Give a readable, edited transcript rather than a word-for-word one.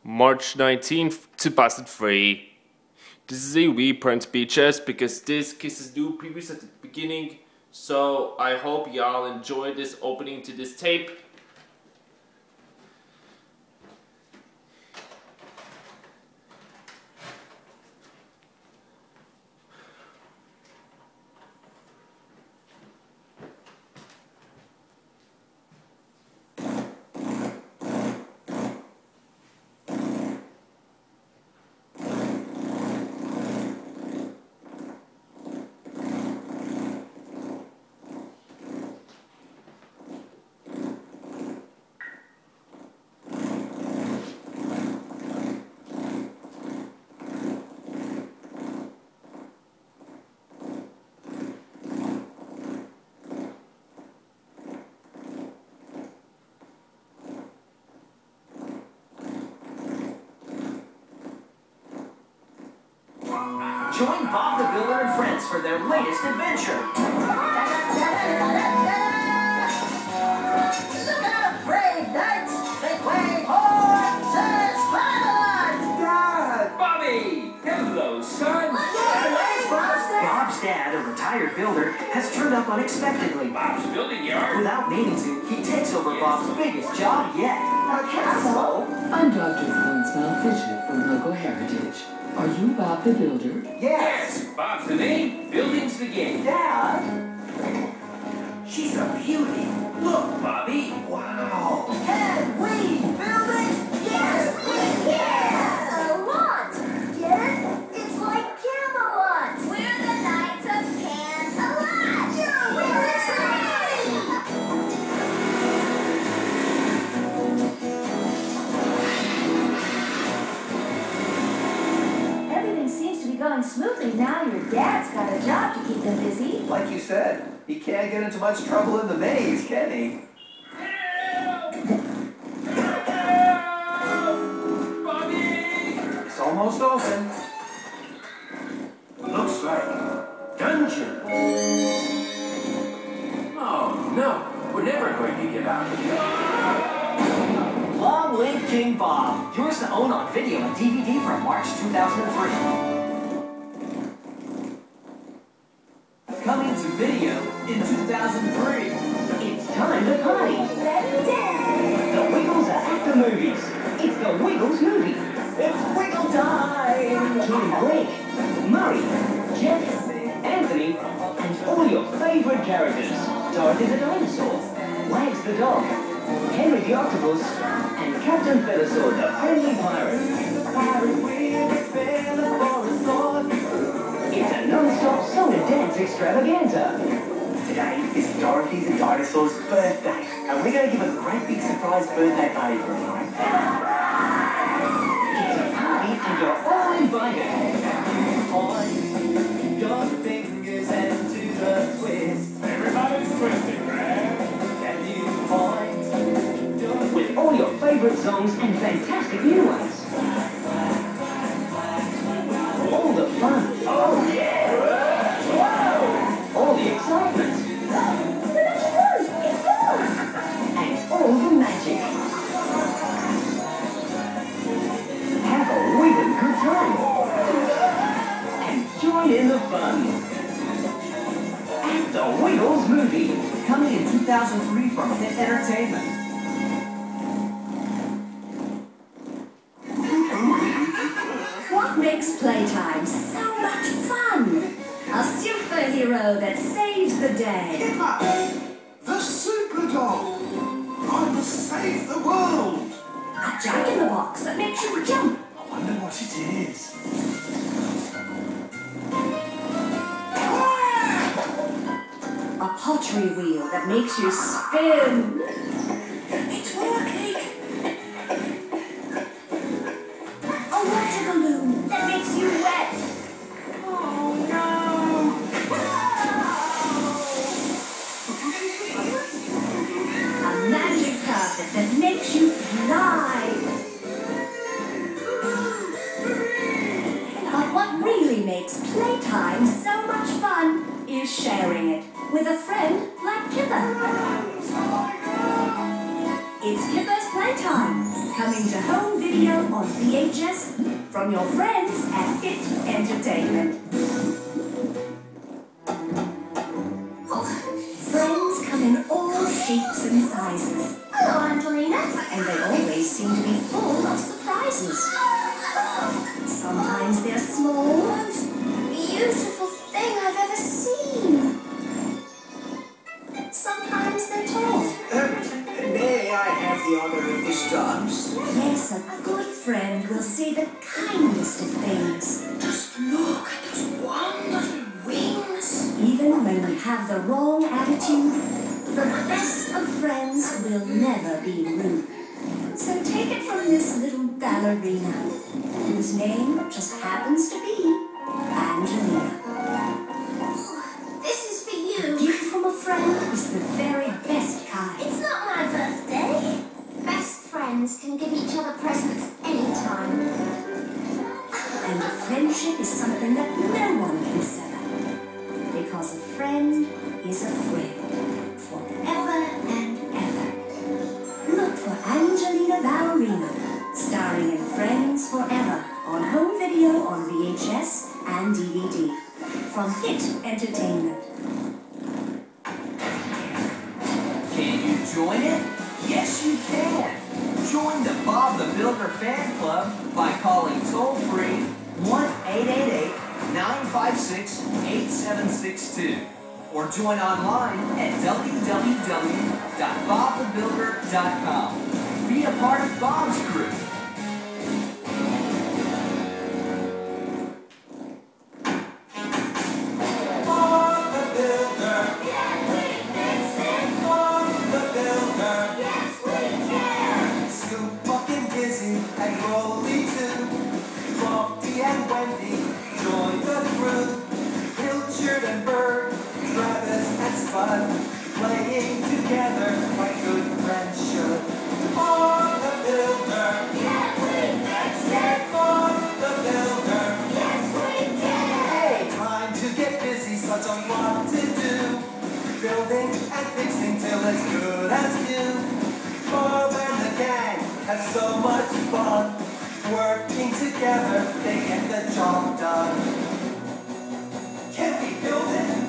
March 19th, 2003. This is a reprint VHS because this kisses new previews at the beginning, so I hope y'all enjoy this opening to this tape. Join Bob the Builder and friends for their latest adventure. Look out, brave knights! They play horses, Spotlight! Dad! Bobby! Hello, son! Where's Bob's dad? Bob's dad, a retired builder, has turned up unexpectedly. Bob's building yard? Without meaning to, he takes over Bob's biggest job yet. A castle? I'm Dr. Poinsmouth Fisher from Local Heritage. Are you Bob the Builder? Yes! Bob's the name, building's the game. Dad? She's a beauty. Look, Bobby! Wow. Can we build it? Yes, we can! A lot! Get it? It's like Camelot! We're the Knights of Can-a-Lot! Yeah, we're excited! Everything seems to be going smoothly now your dad's got a job to keep him busy. Like you said, he can't get into much trouble in the maze, can he? Bobby! It's almost open. Looks like dungeon. Oh, no. We're never going to get out of here. Long live King Bob. Yours to own on video and DVD from March 2003. Coming to video in 2003. It's time to party. The Wiggles are at the movies. It's the Wiggles movie. It's Wiggle time. Join Greg, Murray, Jeff, Anthony, and all your favorite characters. Dorothy the dinosaur, Wags the dog, Henry the octopus, and Captain Feathersword the friendly pirate. It's a non-stop song and dance extravaganza. Today is Dorothy the dinosaur's birthday, and we're going to give a great big surprise birthday party for her. It's a party and you're all invited. Point your fingers into the twist. Everybody's twisting, Greg. Can you point your With all your favorite songs and fantastic new ones. All the fun. Oh, yeah! Whoa! All the excitement. It's gone! And all the magic. Have a wiggling good time. And join in the fun. At the Wiggles movie. Coming in 2003 from Hit Entertainment. What makes Playtime so much fun? A superhero that saves the day. Kipper, the super dog. I must save the world. A jack-in-the-box that makes you jump. I wonder what it is. A pottery wheel that makes you spin. It's working. A water balloon that makes you wet. Oh no! A magic carpet that makes you fly. But what really makes Playtime so much fun is sharing it with a friend like Kipper. It's Kipper's Playtime. Coming to home video on VHS from your friends at Hit Entertainment. Friends come in all shapes and sizes. Hello, Angelina. And they always seem to be full of surprises. Sometimes they're small. Most beautiful thing I've ever seen. Sometimes they're tall. May I have the honor of this dance? Yes, a good friend will see the kindest of things. Just look at those wonderful wings. Even when we have the wrong attitude, the best of friends will never be rude. So take it from this little ballerina, whose name just happens to be Angelina. This is for A you. gift from a friend is the very best kind. It's not my birthday. Best friends can give each other presents anytime. And a friendship is something that no one can sever. Because a friend is a friend. Forever and ever. Look for Angelina Ballerina, starring in Friends Forever, on home video on VHS and DVD. From Hit Entertainment. Can you join it? Yes, you can. Join the Bob the Builder fan club by calling toll-free 1-888-956-8762 or join online at www.bobthebuilder.com. Be a part of Bob's crew. Playing together like good friends should. Bob the Builder. Can we fix it? Bob the Builder. Yes, we can. Hey, time to get busy, such a lot to do. Building and fixing till it's good as new. Bob and the gang have so much fun. Working together, they get the job done. Can we build it?